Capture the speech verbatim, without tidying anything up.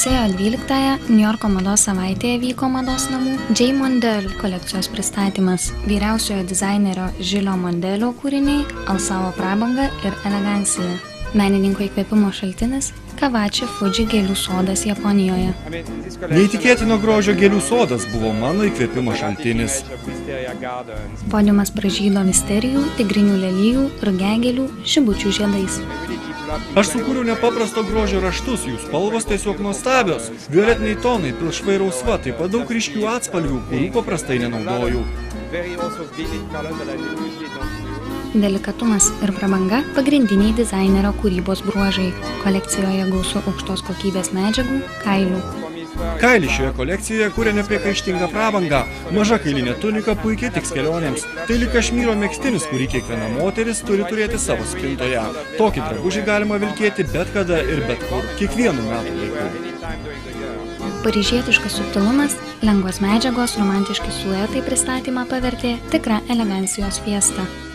Rugsėjo dvyliktąją Niujorko mados savaitėje vyko mados namų J. Mondel kolekcijos pristatymas. Vyriausiojo dizainerio Žilio Mondelio kūriniai alsavo prabanga ir elegancija. Menininko įkvėpimo šaltinis Kavači Fuji gėlių sodas Japonijoje. Neįtikėtino grožio gėlių sodas buvo mano įkvėpimo šaltinis. Podiumas pražydo misterijų, tigrinių lelijų, rugiagėlių, šibučių žiedais. Aš sukūriau nepaprasto grožio raštus, jų spalvos tiesiog nuostabios. Violetiniai tonai, pilšvai rausva, taip pat daug ryškių atspalvių, kurių paprastai nenaudoju. Delikatumas ir prabanga – pagrindiniai dizainerio kūrybos bruožai. Kolekcijoje gausu aukštos kokybės medžiagų, kailių. Kailį šioje kolekcijoje kuria nepriekaištingą prabangą. Maža kailinė tunika puikiai tiks kelionėms. Tai lyg kašmyro megztinis, kurį kiekviena moteris turi turėti savo spintoje. Tokį drabužį galima vilkėti bet kada ir bet kur, kiekvienu metų laiku. Paryžietiškas subtilumas, lengvos medžiagos, romantiški siluetai pristatymą pavertė tikrą elegancijos fiestą.